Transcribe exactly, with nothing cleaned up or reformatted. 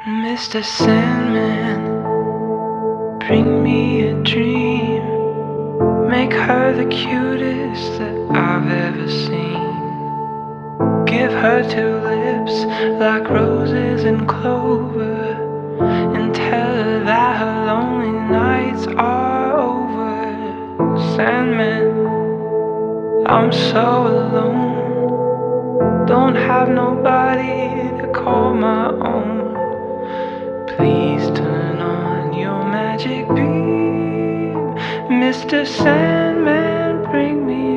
Mister Sandman, bring me a dream. Make her the cutest that I've ever seen. Give her two lips like roses and clover, and tell her that her lonely nights are over. Sandman, I'm so alone, don't have nobody to call my own. Please turn on your magic beam, Mister Sandman, bring me